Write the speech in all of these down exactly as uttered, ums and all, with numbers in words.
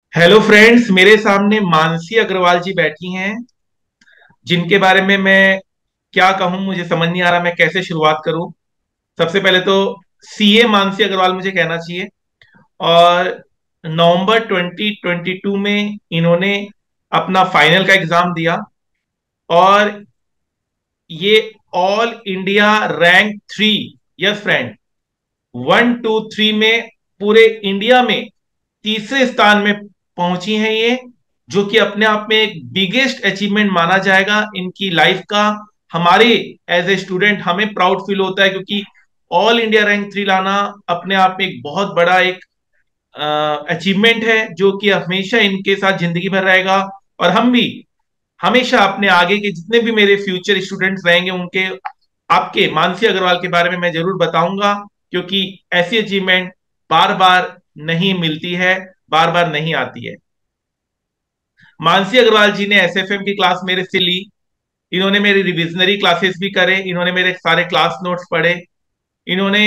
Hello friends, मेरे सामने मानसी अग्रवाल जी बैठी हैं, जिनके बारे में मैं क्या कहूं, मुझे समझ नहीं आ रहा मैं कैसे शुरुआत करूं। सबसे पहले तो सीए मानसी अग्रवाल मुझे कहना चाहिए। और नवंबर ट्वेंटी ट्वेंटी टू में इन्होंने अपना फाइनल का एग्जाम दिया, और ये all India rank three, yes friend, one two three में पूरे इंडिया में तीसरे स्थान में पहुंची हैं ये, जो कि अपने आप में एक बिगेस्ट अचीवमेंट माना जाएगा इनकी लाइफ का। हमारे एज ए स्टूडेंट हमें प्राउड फील होता है, क्योंकि ऑल इंडिया रैंक थ्री लाना अपने आप में एक बहुत बड़ा एक अचीवमेंट है, जो कि हमेशा इनके साथ जिंदगी भर रहेगा। और हम भी हमेशा अपने आगे के जितने भी मेरे फ्यूचर स्टूडेंट्स रहेंगे उनके, आपके मानसी अग्रवाल के बारे में मैं जरूर बताऊंगा, क्योंकि ऐसी अचीवमेंट बार बार नहीं मिलती है, बार बार नहीं आती है। मानसी अग्रवाल जी ने एसएफएम की क्लास मेरे से ली। इन्होंने मेरी रिविजनरी क्लासेस भी करे, इन्होंने मेरे सारे क्लास नोट्स पढ़े। इन्होंने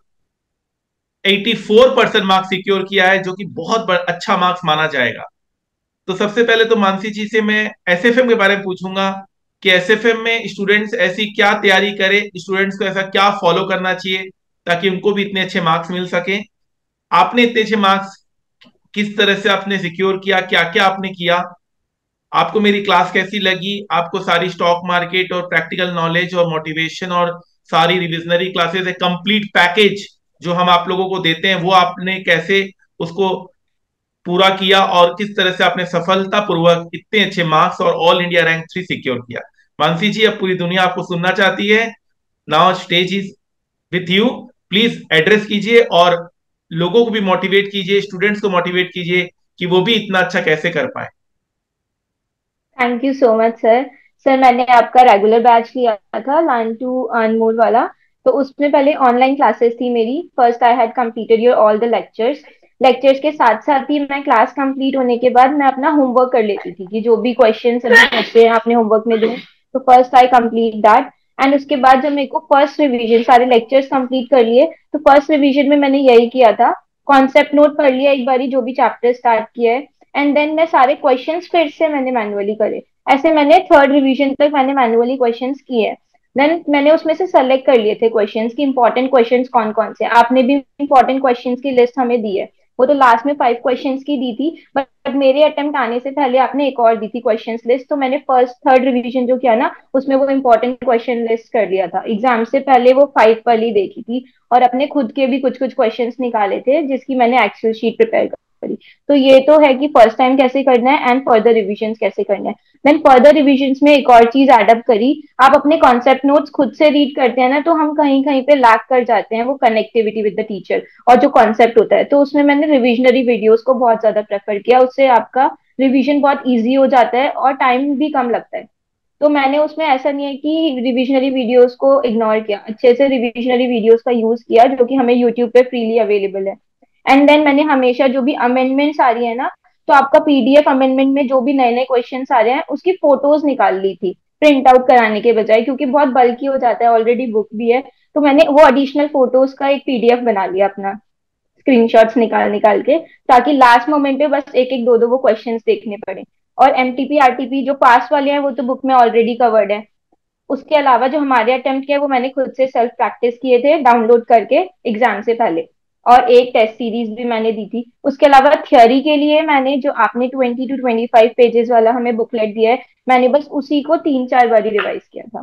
चौरासी परसेंट मार्क्स सिक्योर किया है, जो कि बहुत बड़- अच्छा मार्क्स माना जाएगा। तो सबसे पहले तो मानसी जी से मैं एसएफएम के बारे में पूछूंगा कि एसएफएम में स्टूडेंट्स ऐसी क्या तैयारी करें, स्टूडेंट्स को ऐसा क्या फॉलो करना चाहिए ताकि उनको भी इतने अच्छे मार्क्स मिल सके। आपने इतने अच्छे मार्क्स किस तरह से आपने सिक्योर किया, क्या क्या आपने किया, आपको मेरी क्लास कैसी लगी, आपको सारी स्टॉक मार्केट और प्रैक्टिकल नॉलेज और मोटिवेशन और सारी रिविजनरी क्लासेस, एक कंप्लीट पैकेज जो हम आप लोगों को देते हैं, वो आपने कैसे उसको पूरा किया, और किस तरह से आपने सफलतापूर्वक इतने अच्छे मार्क्स और all India rank three secure किया। मानसी जी, अब पूरी दुनिया आपको सुनना चाहती है। Now stage is with you. Please address कीजिए और लोगों को भी मोटिवेट कीजिए, स्टूडेंट्स को मोटिवेट कीजिए कि वो भी इतना अच्छा कैसे कर पाए। Thank you so much sir. Sir मैंने आपका रेगुलर बैच लिया था लर्न टू अर्न मोर वाला। तो उसमें पहले ऑनलाइन क्लासेस थी मेरी। First I had completed your all the lectures. Lectures के साथ साथ ही मैं क्लास कंप्लीट होने के बाद मैं अपना होमवर्क कर लेती थी कि जो भी क्वेश्चन हमें पूछते हैं अपने होमवर्क में दें। तो first I complete that. And उसके बाद जब मेरे को फर्स्ट रिवीजन सारे लेक्चर्स कंप्लीट कर लिए, तो फर्स्ट रिवीजन में मैंने यही किया था। कॉन्सेप्ट नोट पढ़ लिया एक बारी, जो भी चैप्टर स्टार्ट किया है। एंड देन मैं सारे क्वेश्चंस फिर से मैंने मैनुअली करे। ऐसे मैंने थर्ड रिवीजन तक मैंने मैनुअली क्वेश्चंस किए हैं। देन मैंने उसमें से सेलेक्ट कर लिए थे क्वेश्चंस की इंपॉर्टेंट क्वेश्चंस कौन कौन से। आपने भी इंपॉर्टेंट क्वेश्चंस की लिस्ट हमें दी है। वो तो लास्ट में फाइव क्वेश्चंस की दी थी, बट मेरे अटेम्प्ट आने से पहले आपने एक और दी थी क्वेश्चंस लिस्ट, तो मैंने फर्स्ट थर्ड रिवीजन जो किया ना उसमें वो इंपॉर्टेंट क्वेश्चन लिस्ट कर लिया था। एग्जाम से पहले वो फाइव वाली देखी थी, और अपने खुद के भी कुछ कुछ क्वेश्चंस निकाले थे जिसकी मैंने एक्सेल शीट प्रिपेयर करी। तो ये तो है कि फर्स्ट टाइम कैसे करना है एंड फर्दर रिविजन कैसे करना है। देन फर्दर रिविजन्स में एक और चीज एडअप करी। आप अपने कॉन्सेप्ट नोट्स खुद से रीड करते हैं ना, तो हम कहीं कहीं पे लैक कर जाते हैं वो कनेक्टिविटी विद द टीचर और जो कॉन्सेप्ट होता है। तो उसमें मैंने रिविजनरी वीडियोस को बहुत ज्यादा प्रेफर किया। उससे आपका रिविजन बहुत ईजी हो जाता है और टाइम भी कम लगता है। तो मैंने उसमें ऐसा नहीं है कि रिविजनरी वीडियोस को इग्नोर किया, अच्छे से रिविजनरी वीडियोस का यूज किया जो कि हमें यूट्यूब पे फ्रीली अवेलेबल है। एंड देन मैंने हमेशा जो भी अमेंडमेंट्स आ रही है ना, तो आपका पीडीएफ अमेंडमेंट में जो भी नए नए क्वेश्चन आ रहे हैं उसकी फोटोज निकाल ली थी प्रिंट आउट कराने के बजाय, क्योंकि बहुत बल्कि हो जाता है, ऑलरेडी बुक भी है। तो मैंने वो एडिशनल फोटोज का एक पीडीएफ बना लिया अपना, स्क्रीनशॉट्स निकाल निकाल के, ताकि लास्ट मोमेंट पे बस एक एक दो दो वो क्वेश्चंस देखने पड़े। और एमटीपी आरटीपी जो पास वाले हैं वो तो बुक में ऑलरेडी कवर्ड है। उसके अलावा जो हमारे अटेम्प्ट किए वो मैंने खुद से सेल्फ प्रैक्टिस किए थे डाउनलोड करके एग्जाम से पहले। और एक टेस्ट सीरीज भी मैंने दी थी। उसके अलावा थ्योरी के लिए मैंने जो आपने twenty two twenty five pages वाला हमें बुकलेट दिया है, मैंने बस उसी को तीन चार बार रिवाइज किया था।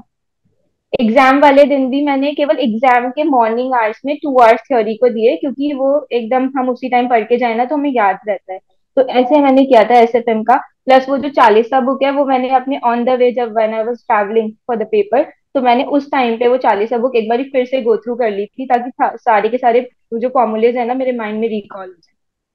एग्जाम वाले दिन भी मैंने केवल एग्जाम के मॉर्निंग आवर्स में टू आवर्स थ्योरी को दिए, क्योंकि वो एकदम हम उसी टाइम पढ़ के जाए ना तो हमें याद रहता है। तो ऐसे मैंने किया था एसएफएम का। प्लस वो जो चालीसा बुक है वो मैंने अपने ऑन द वे जब when I was travelling for the paper, तो मैंने उस टाइम पे वो चालीसा बुक एक बार फिर से गो थ्रू कर ली थी, ताकि सारे के सारे जो फॉर्मूलेज है ना मेरे माइंड में रिकॉल हो जाए।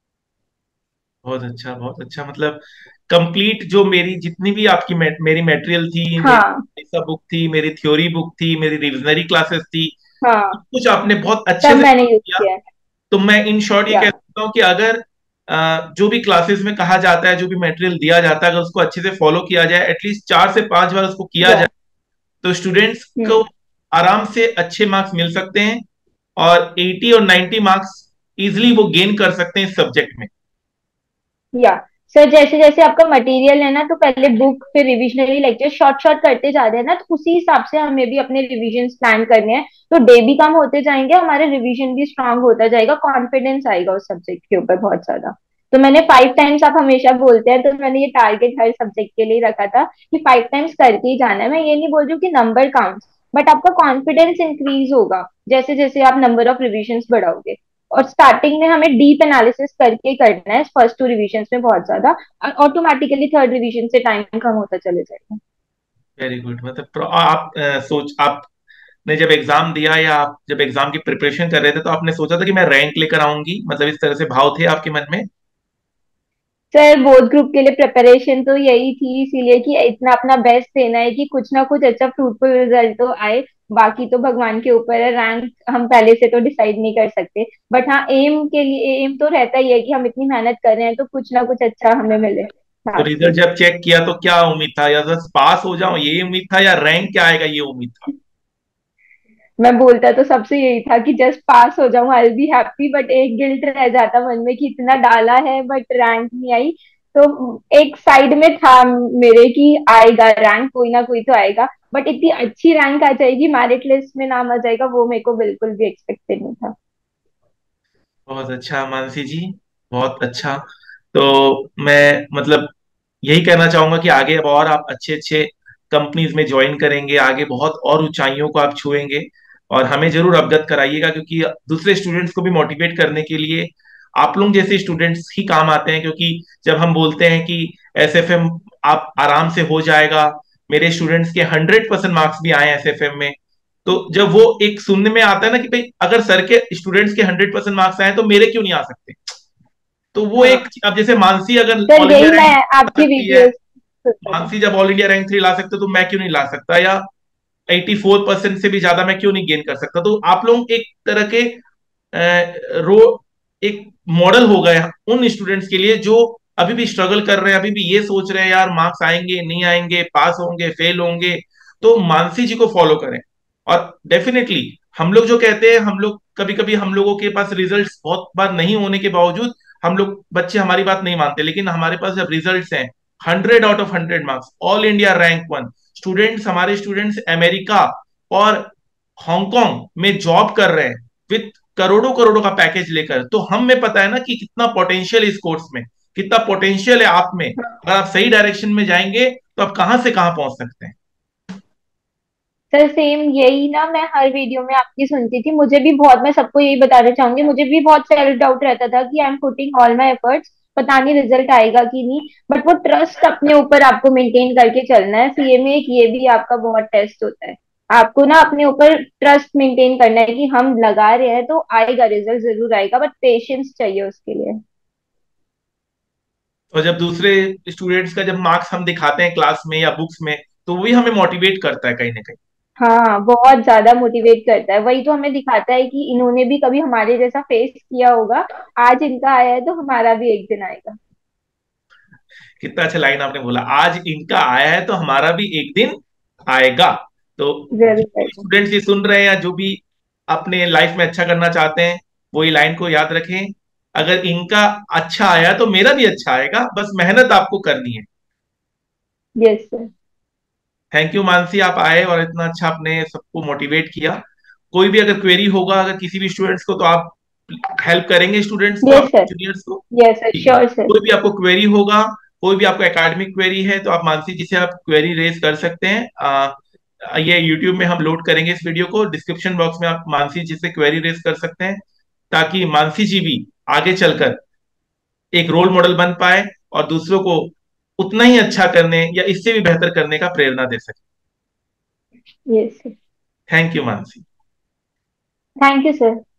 बहुत अच्छा, बहुत अच्छा। मतलब कंप्लीट जो मेरी जितनी भी आपकी मे, मेरी मटेरियल थी, हाँ। मेरी सब बुक थी, मेरी थ्योरी बुक थी, मेरी रिविजनरी क्लासेस थी, सब हाँ। कुछ आपने बहुत अच्छे सब से मैंने यूज किया। किया है। तो मैं इन शॉर्ट ये या। कह सकता हूँ कि अगर अ, जो भी क्लासेस में कहा जाता है, जो भी मटेरियल दिया जाता है, अगर उसको अच्छे से फॉलो किया जाए, एटलीस्ट चार से पांच बार उसको किया या। जाए, तो स्टूडेंट्स को हम्म। आराम से अच्छे मार्क्स मिल सकते हैं, और अस्सी और नब्बे मार्क्स इजिली वो गेन कर सकते हैं इस सब्जेक्ट में। या सर जैसे जैसे आपका मटेरियल है ना, तो पहले बुक फिर रिविजनरी लेक्चर शॉर्ट शॉर्ट करते जा रहे हैं ना, तो उसी हिसाब से हमें भी अपने रिविजन प्लान करने हैं। तो डे भी कम होते जाएंगे, हमारे रिविजन भी स्ट्रांग होता जाएगा, कॉन्फिडेंस आएगा उस सब्जेक्ट के ऊपर बहुत ज्यादा। तो मैंने फाइव टाइम्स, आप हमेशा बोलते हैं, तो मैंने ये टारगेट हर सब्जेक्ट के लिए रखा था कि फाइव टाइम्स करके ही जाना है। मैं ये नहीं बोल रही हूँ कि नंबर काउंट्स, बट आपका कॉन्फिडेंस इंक्रीज होगा जैसे जैसे आप नंबर ऑफ रिविजन बढ़ाओगे। और स्टार्टिंग में हमें डीप एनालिसिस करके करना है फर्स्ट टू रिविजन में बहुत ज्यादा, ऑटोमेटिकली थर्ड रिवीजन से टाइम कम होता चले जाएगा। Very good. मतलब pro- आप अ, सोच आपने जब एग्जाम दिया या आप जब एग्जाम की प्रिपरेशन कर रहे थे तो आपने सोचा था कि मैं रैंक लेकर आऊंगी, मतलब इस तरह से भाव थे आपके मन में? सर बोर्ड ग्रुप के लिए प्रिपरेशन तो यही थी, इसीलिए कि इतना अपना बेस्ट देना है कि कुछ ना कुछ अच्छा फ्रूटफुल रिजल्ट तो आए। बाकी तो भगवान के ऊपर है, रैंक हम पहले से तो डिसाइड नहीं कर सकते। बट हाँ, एम के लिए एम तो रहता ही है कि हम इतनी मेहनत कर रहे हैं तो कुछ ना कुछ अच्छा हमें मिले तो लास्ट रिजल्ट में। जब चेक किया तो क्या उम्मीद था? या बस पास हो जाऊं ये उम्मीद था, या रैंक क्या आएगा ये उम्मीद था? मैं बोलता तो सबसे यही था कि जस्ट पास हो जाऊं, आई बी हैप्पी, बट एक गिल्ट रह जाता मन में कि इतना डाला है बट रैंक नहीं आई। तो एक साइड में था मेरे कि आएगा रैंक, कोई ना कोई तो आएगा, बट इतनी अच्छी रैंक आ जाएगी, मेरिट लिस्ट में नाम आ जाएगा, वो मेरे को बिल्कुल भी एक्सपेक्टेड नहीं था। बहुत अच्छा मानसी जी, बहुत अच्छा। तो मैं मतलब यही कहना चाहूंगा कि आगे अब और आप अच्छे अच्छे कंपनीज में ज्वाइन करेंगे, आगे बहुत और ऊंचाइयों को आप छुएंगे। और हमें जरूर अवगत कराइएगा, क्योंकि दूसरे स्टूडेंट्स को भी मोटिवेट करने के लिए आप लोग जैसे स्टूडेंट्स ही काम आते हैं। क्योंकि जब हम बोलते हैं कि एस एफ एम आप आराम से हो जाएगा, मेरे स्टूडेंट्स के हंड्रेड परसेंट मार्क्स भी आए एस एफ एम में, तो जब वो एक सुनने में आता है ना कि भाई अगर सर के स्टूडेंट्स के हंड्रेड परसेंट मार्क्स आए तो मेरे क्यों नहीं आ सकते, तो वो हाँ एक, अब जैसे मानसी अगर सर, ऑल इंडिया यही मैं रैंक ला आपकी सकती है, वीडियोस सुनता था। मानसी जब ऑल इंडिया रैंक थ्री ला सकते तो मैं क्यों नहीं ला सकता? या एटी फोर परसेंट से भी ज्यादा मैं क्यों नहीं गेन कर सकता? तो आप लोग एक तरह के अ, रो एक मॉडल हो गए उन स्टूडेंट्स के लिए जो अभी भी स्ट्रगल कर रहे हैं, अभी भी ये सोच रहे हैं यार मार्क्स आएंगे नहीं आएंगे, पास होंगे फेल होंगे। तो मानसी जी को फॉलो करें। और डेफिनेटली हम लोग जो कहते हैं, हम लोग कभी कभी हम लोगों के पास रिजल्ट्स बहुत बार नहीं होने के बावजूद हम लोग बच्चे हमारी बात नहीं मानते, लेकिन हमारे पास जब रिजल्ट्स हैं hundred out of hundred marks, all India rank one, students हमारे स्टूडेंट्स अमेरिका और हांगकांग में जॉब कर रहे हैं विथ करोड़ों करोड़ों का पैकेज लेकर, तो हम में पता है ना कि कितना पोटेंशियल इस कोर्स में, कितना पोटेंशियल है आप में। अगर आप सही डायरेक्शन में जाएंगे तो आप कहां से कहां पहुंच सकते हैं। सर सेम यही ना, मैं हर वीडियो में आपकी सुनती थी, मुझे भी बहुत, मैं सबको यही बताना चाहूंगी, मुझे भी बहुत सेल्फ डाउट रहता था कि I am putting all my efforts, पता नहीं रिजल्ट आएगा कि नहीं। बट वो ट्रस्ट अपने ऊपर आपको मेंटेन करके चलना है, सीए में एक ये भी आपका बहुत टेस्ट होता है। आपको ना अपने ऊपर ट्रस्ट मेंटेन करना है कि हम लगा रहे हैं तो आएगा, रिजल्ट जरूर आएगा, बट पेशेंस चाहिए उसके लिए। और जब दूसरे स्टूडेंट्स का जब मार्क्स हम दिखाते हैं क्लास में या बुक्स में, तो वही हमें मोटिवेट करता है कहीं ना कहीं। हाँ, बहुत ज्यादा मोटिवेट करता है, वही तो हमें दिखाता है कि इन्होंने भी कभी हमारे जैसा फेस किया होगा, आज इनका आया है तो हमारा भी एक दिन आएगा। कितना अच्छा लाइन आपने बोला, आज इनका आया है तो हमारा भी एक दिन आएगा। तो जरूर जो आएगा। स्टूडेंट्स ये सुन रहे हैं या जो भी अपने लाइफ में अच्छा करना चाहते हैं, वो ये लाइन को याद रखें, अगर इनका अच्छा आया तो मेरा भी अच्छा आएगा, बस मेहनत आपको करनी है। Yes sir. Thank you Mansi, आप आए और इतना अच्छा आपने सबको मोटिवेट किया। कोई भी अगर क्वेरी होगा अगर किसी भी स्टूडेंट्स को, तो आप हेल्प करेंगे स्टूडेंट्स को, यस अपने सर। जूनियर्स को? यस सर, ठीक है। Sure sir. कोई भी आपको क्वेरी होगा, कोई भी आपको एकेडमिक क्वेरी है, तो आप मानसी जी से आप क्वेरी रेज कर सकते हैं। आ, ये यूट्यूब में हम लोड करेंगे इस वीडियो को, डिस्क्रिप्शन बॉक्स में आप मानसी जी से क्वेरी रेज कर सकते हैं, ताकि मानसी जी भी आगे चलकर एक रोल मॉडल बन पाए और दूसरों को उतना ही अच्छा करने या इससे भी बेहतर करने का प्रेरणा दे सके। Yes sir. Thank you Mansi. Thank you sir.